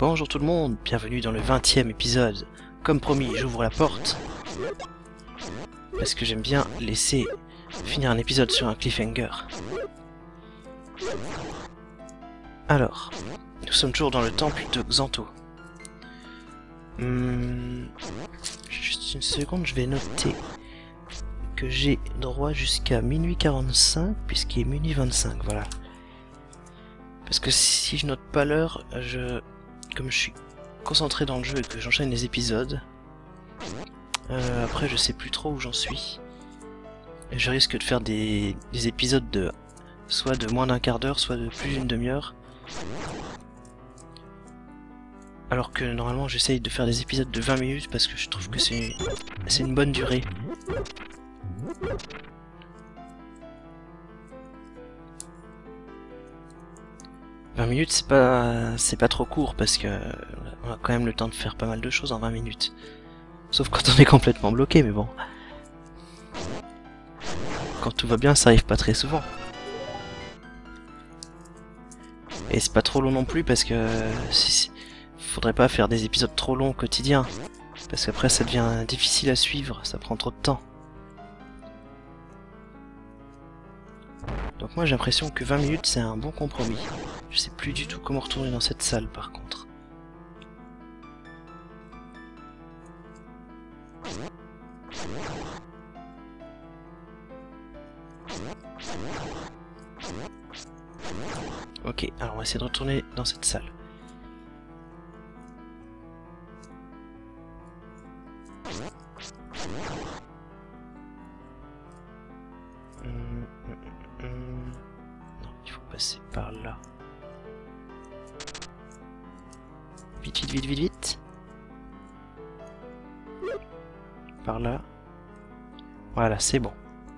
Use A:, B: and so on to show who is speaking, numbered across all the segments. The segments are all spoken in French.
A: Bonjour tout le monde, bienvenue dans le 20e épisode. Comme promis, j'ouvre la porte. Parce que j'aime bien laisser finir un épisode sur un cliffhanger. Alors, nous sommes toujours dans le temple de Xanto. Juste une seconde, je vais noter que j'ai droit jusqu'à minuit 45, puisqu'il est minuit 25, voilà. Parce que si je note pas l'heure, comme je suis concentré dans le jeu et que j'enchaîne les épisodes, après je sais plus trop où j'en suis. Et je risque de faire des épisodes de soit de moins d'un quart d'heure, soit de plus d'une demi-heure. Alors que normalement j'essaye de faire des épisodes de 20 minutes parce que je trouve que c'est une bonne durée. « 20 minutes c'est pas trop court parce que on a quand même le temps de faire pas mal de choses en 20 minutes. Sauf quand on est complètement bloqué, mais bon. Quand tout va bien, ça arrive pas très souvent. Et c'est pas trop long non plus parce que faudrait pas faire des épisodes trop longs quotidiens. Parce qu'après ça devient difficile à suivre, ça prend trop de temps. Donc moi j'ai l'impression que 20 minutes c'est un bon compromis. Je sais plus du tout comment retourner dans cette salle par contre. Ok, alors on va essayer de retourner dans cette salle. Non, il faut passer par là. Vite, vite, vite, vite, vite. Par là. Voilà, c'est bon.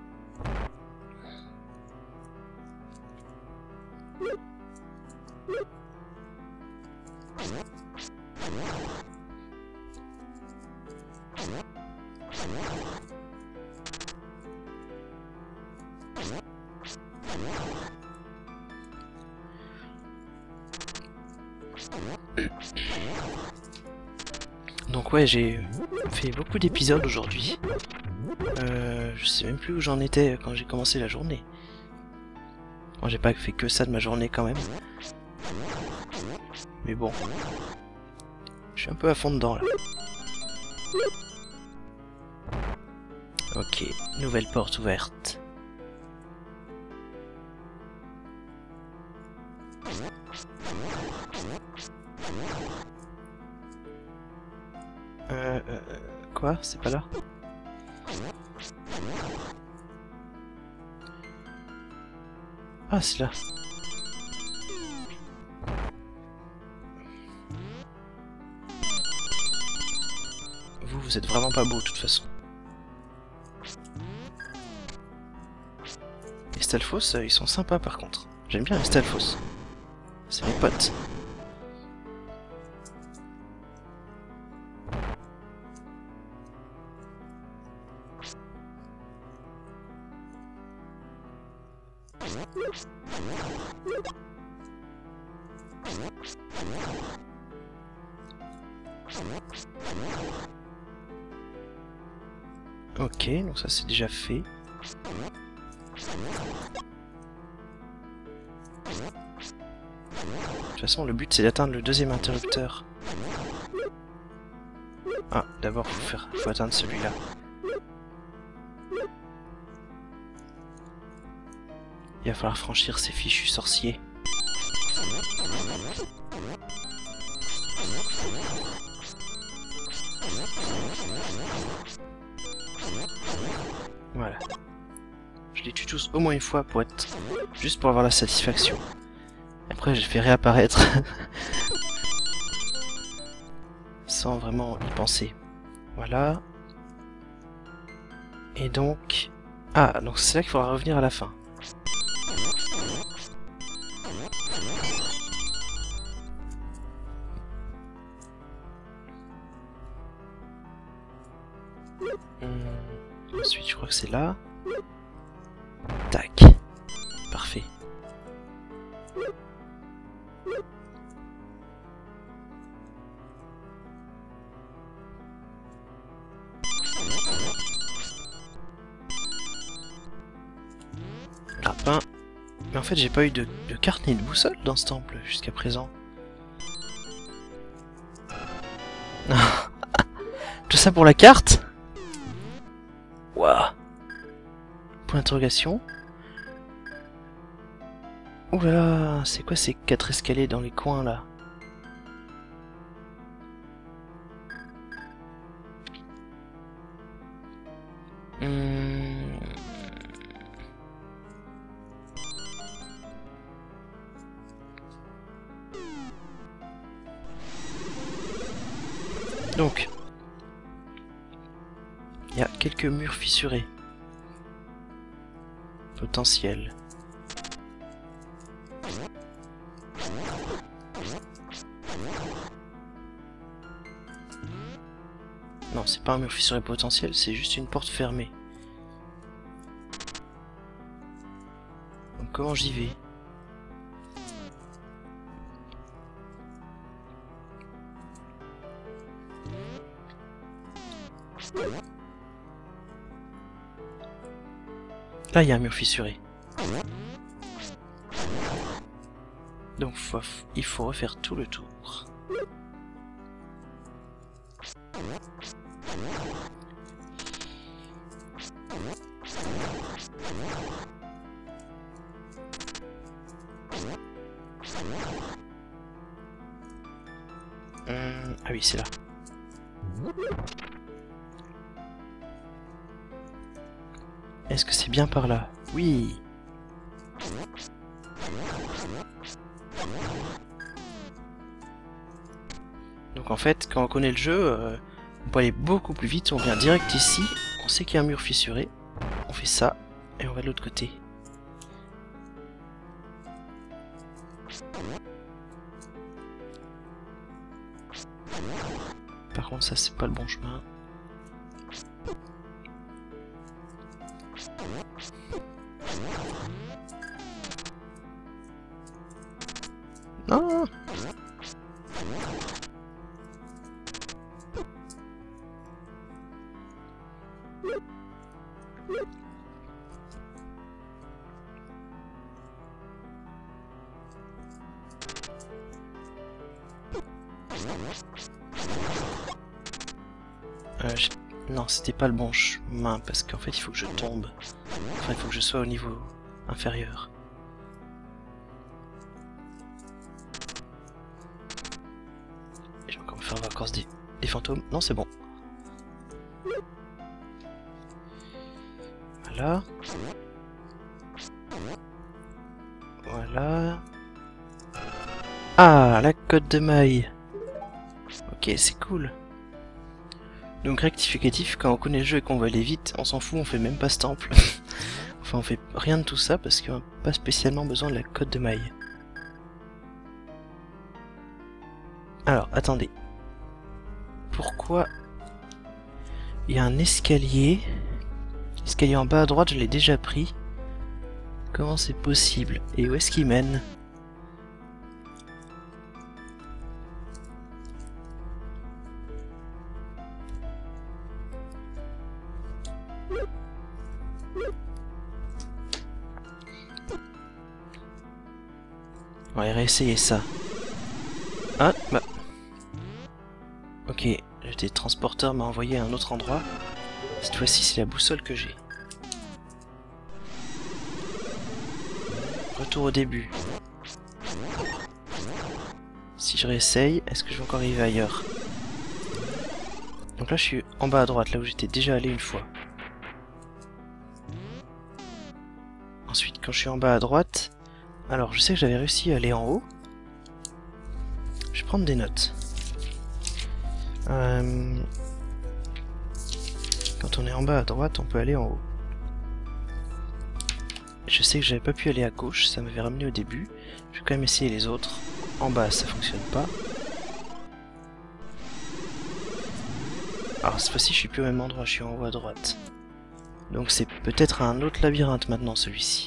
A: Donc ouais, j'ai fait beaucoup d'épisodes aujourd'hui. Je sais même plus où j'en étais quand j'ai commencé la journée. Bon, j'ai pas fait que ça de ma journée quand même. Mais bon. Je suis un peu à fond dedans là. Ok, nouvelle porte ouverte. Quoi? C'est pas là? Ah, c'est là. Vous êtes vraiment pas beau de toute façon. Les Stalfos, ils sont sympas par contre. J'aime bien les Stalfos. C'est mes potes. Ok, donc ça c'est déjà fait. De toute façon, le but c'est d'atteindre le deuxième interrupteur. Ah, d'abord faut atteindre celui-là. Il va falloir franchir ces fichus sorciers. Voilà. Je les tue tous au moins une fois pour être... juste pour avoir la satisfaction. Après je les fais réapparaître. Sans vraiment y penser. Voilà. Et donc... Ah, donc c'est là qu'il faudra revenir à la fin. Ensuite, je crois que c'est là. Tac. Parfait. en fait, j'ai pas eu de carte ni de boussole dans ce temple jusqu'à présent. Tout ça pour la carte? Waouh. Point d'interrogation. Ouh là là, c'est quoi ces 4 escaliers dans les coins là? Donc, il y a quelques murs fissurés. Potentiels. Non, c'est pas un mur fissuré potentiel, c'est juste une porte fermée. Donc comment j'y vais? Là, il y a un mur fissuré. Donc, il faut refaire tout le tour. Ah oui, c'est là. Est-ce que c'est bien par là? Oui. Donc en fait, quand on connaît le jeu, on peut aller beaucoup plus vite. On vient direct ici, on sait qu'il y a un mur fissuré. On fait ça, et on va de l'autre côté. Par contre, ça c'est pas le bon chemin. Non. Non, c'était pas le bon chemin, parce qu'en fait, il faut que je tombe. Enfin, il faut que je sois au niveau inférieur. Et je vais encore me faire avoir des fantômes. Non, c'est bon. Voilà. Voilà. Ah, la cote de maille. Ok, c'est cool. Donc rectificatif, quand on connaît le jeu et qu'on veut aller vite, on s'en fout, on fait même pas ce temple. Enfin, on fait rien de tout ça parce qu'on n'a pas spécialement besoin de la cote de maille. Alors, attendez. Pourquoi il y a un escalier? L'escalier en bas à droite, je l'ai déjà pris. Comment c'est possible? Et où est-ce qu'il mène? On va réessayer ça. Ah, bah... Ok, le télétransporteur m'a envoyé à un autre endroit. Cette fois-ci, c'est la boussole que j'ai. Retour au début. Si je réessaye, est-ce que je vais encore arriver ailleurs? Donc là, je suis en bas à droite, là où j'étais déjà allé une fois. Ensuite, quand je suis en bas à droite... Alors, je sais que j'avais réussi à aller en haut. Je vais prendre des notes. Quand on est en bas à droite, on peut aller en haut. Je sais que j'avais pas pu aller à gauche, ça m'avait ramené au début. Je vais quand même essayer les autres. En bas, ça fonctionne pas. Alors, cette fois-ci, je suis plus au même endroit, je suis en haut à droite. Donc, c'est peut-être un autre labyrinthe maintenant, celui-ci.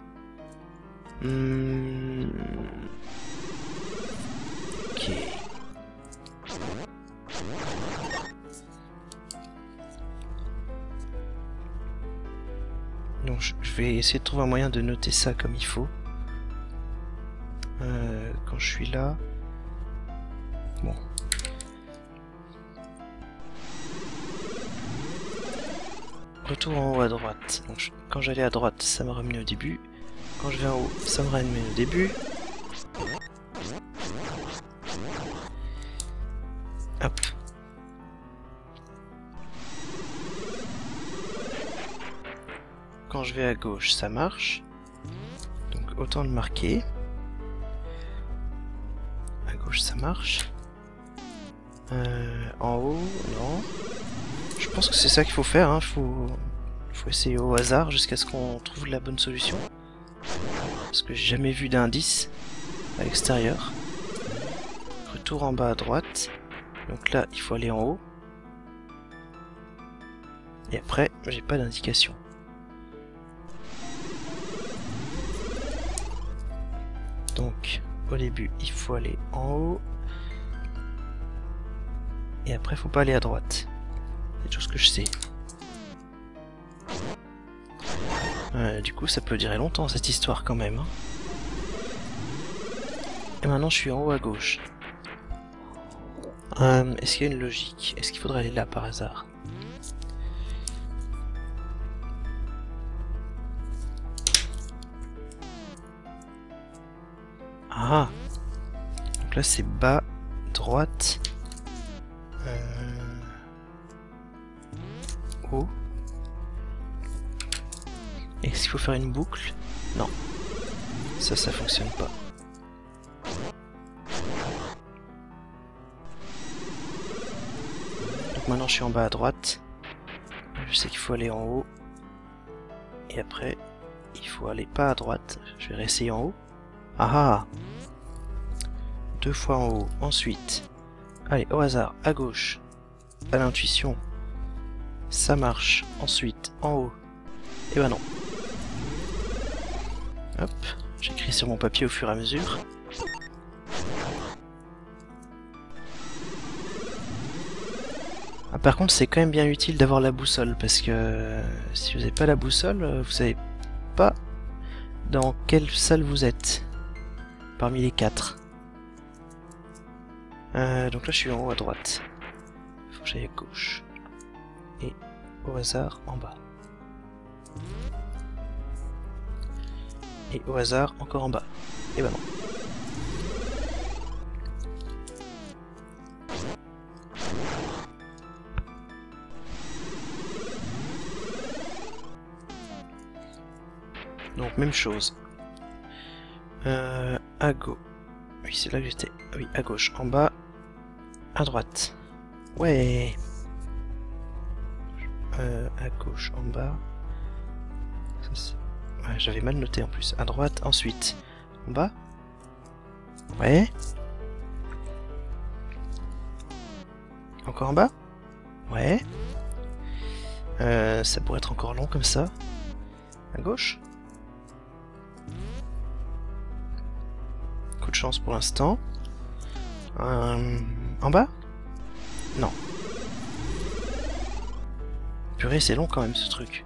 A: Ok. Donc je vais essayer de trouver un moyen de noter ça comme il faut. quand je suis là. Bon. Retour en haut à droite. Donc, quand j'allais à droite, ça m'a ramené au début. Quand je vais en haut, ça me ramène au début. Hop. Quand je vais à gauche, ça marche. Donc autant le marquer. À gauche, ça marche. En haut, non. Je pense que c'est ça qu'il faut faire. Hein. Faut essayer au hasard jusqu'à ce qu'on trouve la bonne solution. Parce que j'ai jamais vu d'indice à l'extérieur. Retour en bas à droite. Donc là, il faut aller en haut. Et après, j'ai pas d'indication. Donc, au début, il faut aller en haut. Et après, faut pas aller à droite. C'est tout ce que je sais. Du coup, ça peut durer longtemps, cette histoire, quand même. Hein. Et maintenant, je suis en haut à gauche. Est-ce qu'il y a une logique? Est-ce qu'il faudrait aller là, par hasard? Ah! Donc là, c'est bas, droite... haut. Est-ce qu'il faut faire une boucle? Non. Ça fonctionne pas. Donc maintenant je suis en bas à droite. Je sais qu'il faut aller en haut. Et après, il faut aller pas à droite. Je vais réessayer en haut. Ah ah! 2 fois en haut. Ensuite, allez, au hasard, à gauche. À l'intuition. Ça marche. Ensuite, en haut. Et ben non. Hop, j'écris sur mon papier au fur et à mesure. Ah, par contre, c'est quand même bien utile d'avoir la boussole, parce que si vous n'avez pas la boussole, vous savez pas dans quelle salle vous êtes, parmi les 4. Donc là, je suis en haut à droite. Faut que j'aille à gauche. Et au hasard, en bas. Et au hasard, encore en bas. Et bah non. Donc même chose. À gauche. Oui, c'est là que j'étais. Oui, à gauche, en bas, à droite. Ouais. À gauche, en bas. Ouais, j'avais mal noté en plus. À droite, ensuite. En bas. Ouais. Encore en bas. Ouais. Ça pourrait être encore long comme ça. À gauche. Coup de chance pour l'instant. En bas? Non. Purée, c'est long quand même ce truc.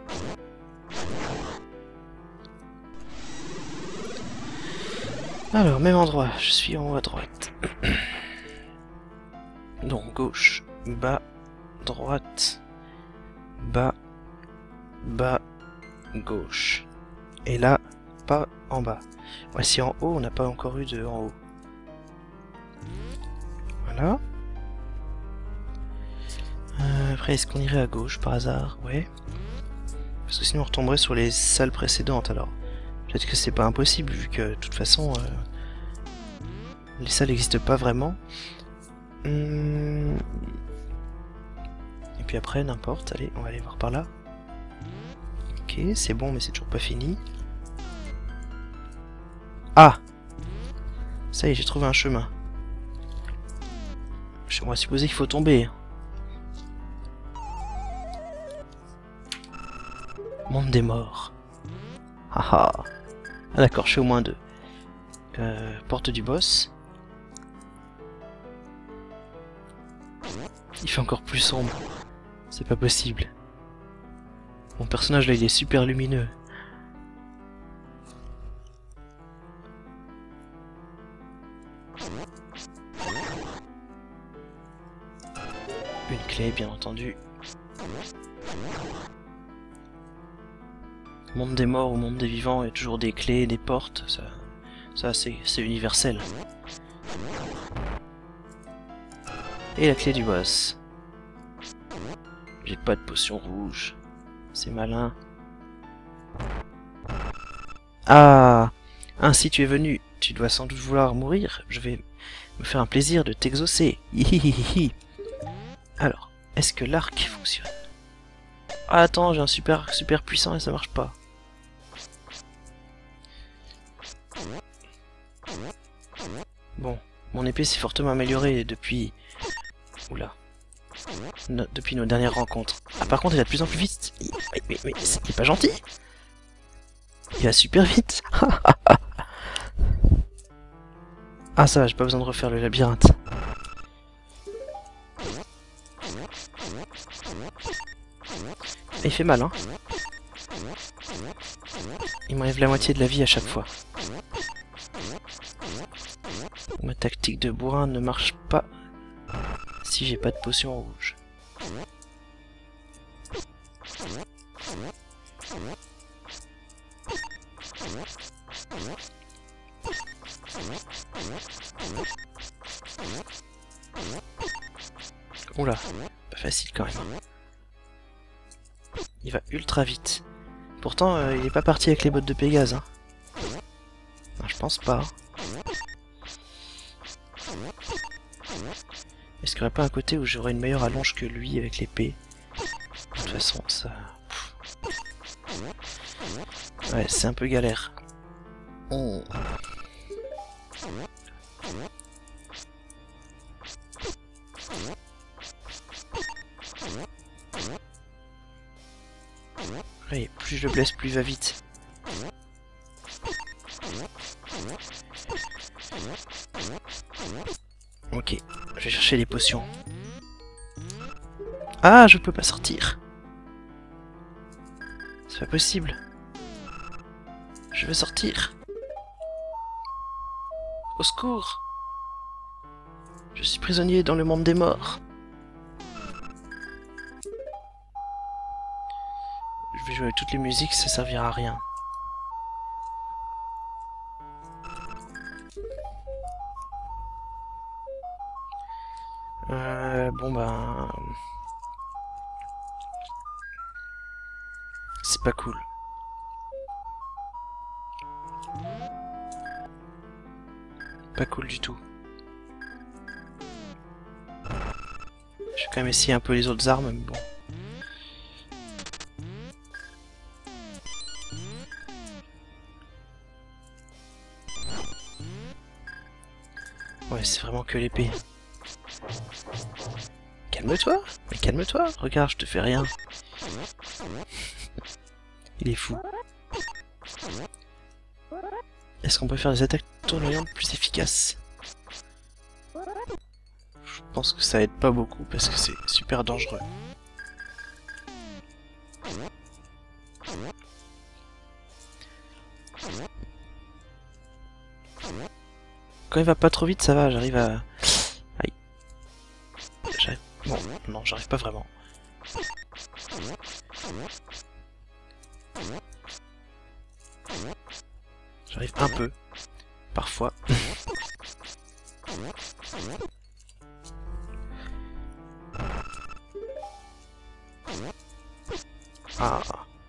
A: Alors, même endroit, je suis en haut à droite. Donc, gauche, bas, droite, bas, bas, gauche. Et là, pas en bas. Voici en haut, on n'a pas encore eu de en haut. Voilà. Après, est-ce qu'on irait à gauche par hasard? Ouais. Parce que sinon on retomberait sur les salles précédentes alors. Peut-être que c'est pas impossible vu que de toute façon les salles n'existent pas vraiment. Et puis après, n'importe, allez, on va aller voir par là. Ok, c'est bon mais c'est toujours pas fini. Ah! Ça y est, j'ai trouvé un chemin. On va supposer qu'il faut tomber. Monde des morts. Haha. Ah d'accord, je suis au moins 2. Porte du boss. Il fait encore plus sombre. C'est pas possible. Mon personnage là, il est super lumineux. Une clé, bien entendu. Monde des morts ou monde des vivants, il y a toujours des clés, des portes, ça c'est universel. Et la clé du boss. J'ai pas de potion rouge. C'est malin. Ah! Ainsi tu es venu. Tu dois sans doute vouloir mourir. Je vais me faire un plaisir de t'exaucer. Hihihihi. Alors, est-ce que l'arc fonctionne? Ah, attends, j'ai un super arc super puissant et ça marche pas. Bon, mon épée s'est fortement améliorée depuis... Oula. Depuis nos dernières rencontres. Ah, par contre, il va de plus en plus vite. Mais c'est pas gentil. Il va super vite. Ah, ça va, j'ai pas besoin de refaire le labyrinthe. Il fait mal, hein. Il m'enlève la moitié de la vie à chaque fois. Ma tactique de bourrin ne marche pas si j'ai pas de potion rouge. Oula, pas facile quand même. Il va ultra vite. Pourtant, il est pas parti avec les bottes de Pégase. Hein. Non, je pense pas. Est-ce qu'il n'y aurait pas un côté où j'aurais une meilleure allonge que lui avec l'épée? De toute façon, ça... Ouais, c'est un peu galère. Oh. Ouais, plus je le blesse, plus il va vite. Ok, je vais chercher les potions. Ah, je peux pas sortir. C'est pas possible. Je veux sortir. Au secours. Je suis prisonnier dans le monde des morts. Je vais jouer avec toutes les musiques, ça servira à rien. Bon ben... C'est pas cool. Pas cool du tout. Je vais quand même essayer un peu les autres armes, mais bon. Ouais, c'est vraiment que l'épée. Calme-toi, mais calme-toi, regarde, je te fais rien. Il est fou. Est-ce qu'on peut faire des attaques tournoyantes plus efficaces? Je pense que ça aide pas beaucoup parce que c'est super dangereux. Quand il va pas trop vite, ça va, j'arrive à... Aïe. Bon, non, j'arrive pas vraiment. J'arrive un peu, parfois. Ah.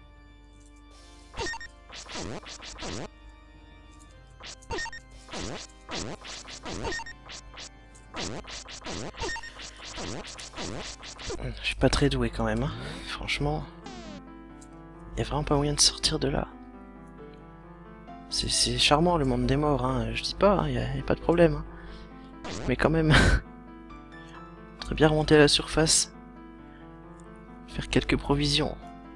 A: Je suis pas très doué quand même, hein. Franchement. Y a vraiment pas moyen de sortir de là. C'est charmant le monde des morts, hein. Je dis pas, y a pas de problème. Hein. Mais quand même. Très bien remonter à la surface. Faire quelques provisions.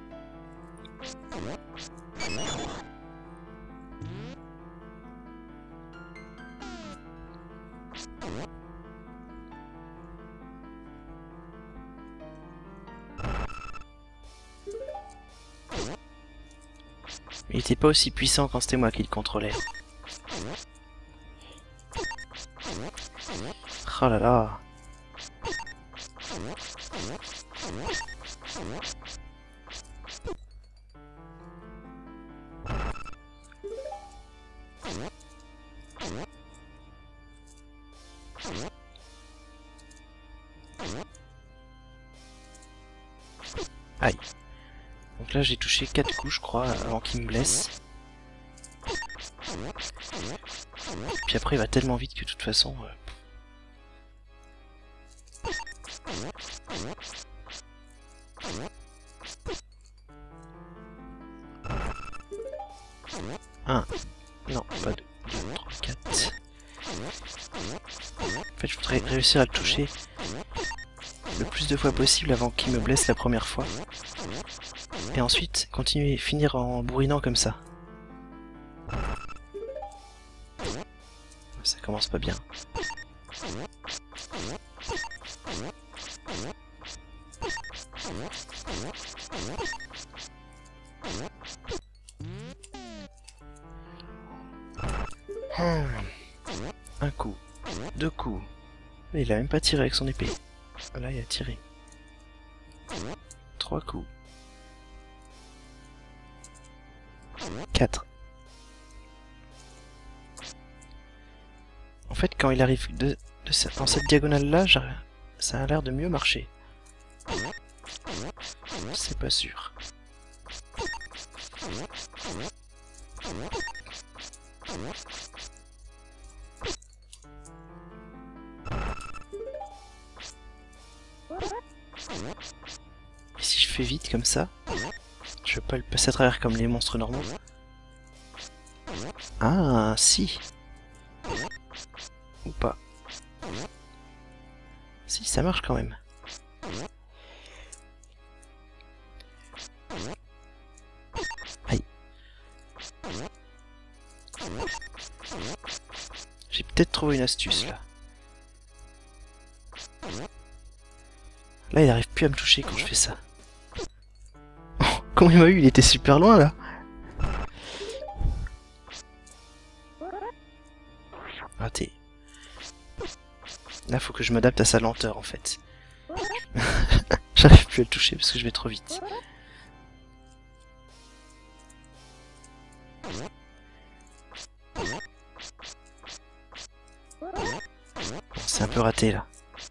A: Il était pas aussi puissant quand c'était moi qui le contrôlais. Oh là là. Aïe. Donc là j'ai touché 4 coups je crois avant qu'il me blesse. Puis après il va tellement vite que de toute façon... Un. Non, pas deux. 2, 3, 4. En fait je voudrais réussir à le toucher le plus de fois possible avant qu'il me blesse la première fois. Et ensuite continuer et finir en bourrinant comme ça. Ça commence pas bien. Un coup, 2 coups. Il a même pas tiré avec son épée. Là il a tiré. 3 coups. 4. En fait quand il arrive dans cette diagonale là, ça a l'air de mieux marcher. C'est pas sûr. Et si je fais vite comme ça, je peux pas le passer à travers comme les monstres normaux. Ah, si. Ou pas. Si, ça marche quand même. Aïe. J'ai peut-être trouvé une astuce là. Là, il arrive plus à me toucher quand je fais ça. Oh, comment il m'a eu? Il était super loin là. Raté. Là, faut que je m'adapte à sa lenteur en fait. J'arrive plus à le toucher parce que je vais trop vite. C'est un peu raté là.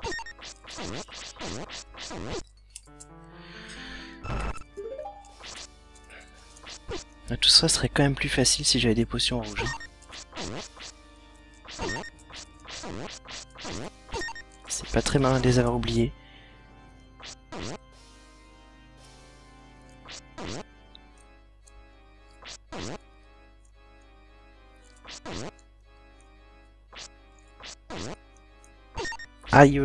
A: Tout ça serait quand même plus facile si j'avais des potions rouges. C'est pas très malin de les avoir oubliés. Aïe.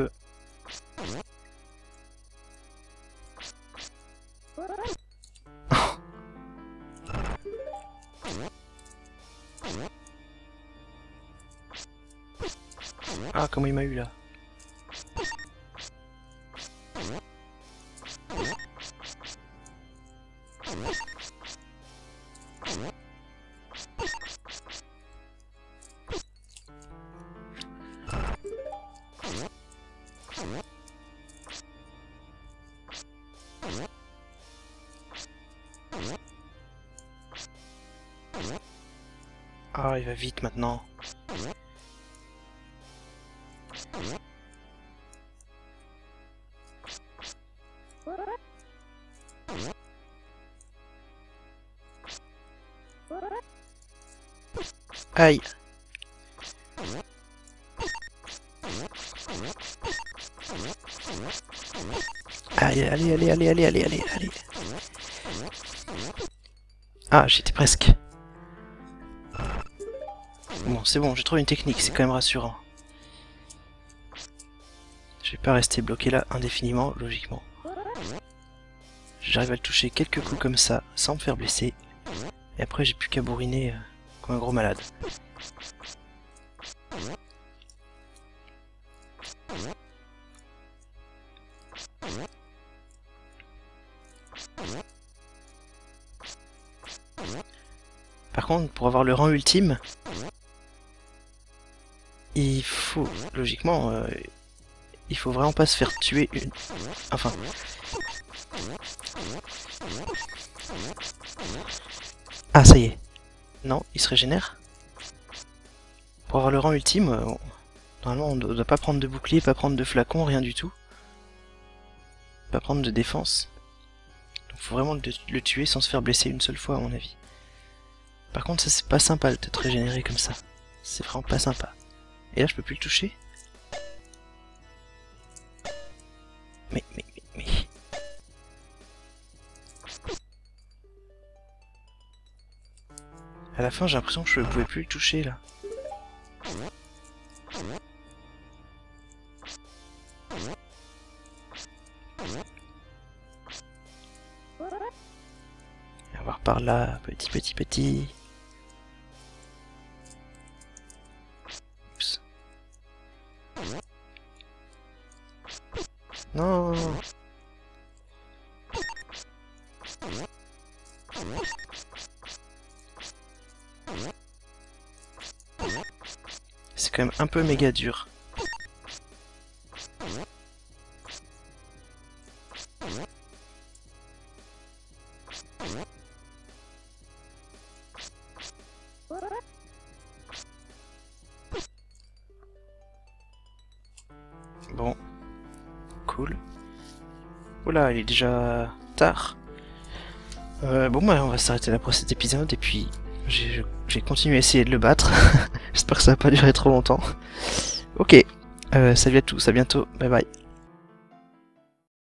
A: Ah, comment il m'a eu là. Ah, il va vite maintenant. Aïe. Allez, allez, allez, allez, allez, allez, allez, allez. Ah, j'étais presque. Bon, c'est bon, j'ai trouvé une technique, c'est quand même rassurant. Je vais pas rester bloqué là indéfiniment, logiquement. J'arrive à le toucher quelques coups comme ça, sans me faire blesser. Et après, j'ai plus qu'à bourriner comme un gros malade. Par contre, pour avoir le rang ultime, il faut faut, logiquement, il faut vraiment pas se faire tuer une... Enfin... Ah, ça y est. Non, il se régénère. Pour avoir le rang ultime, normalement on ne doit pas prendre de bouclier, pas prendre de flacon, rien du tout. Pas prendre de défense. Donc faut vraiment le tuer sans se faire blesser une seule fois à mon avis. Par contre ça c'est pas sympa de te régénérer comme ça. C'est vraiment pas sympa. Et là je peux plus le toucher. Mais... À la fin j'ai l'impression que je ne pouvais plus le toucher là. On va voir par là, petit. Oups. Non. C'est quand même un peu méga dur. Bon. Cool. Oula, il est déjà tard. Bon bah on va s'arrêter là pour cet épisode et puis j'ai continué à essayer de le battre. J'espère que ça va pas durer trop longtemps. Ok, salut à tous, à bientôt, bye bye.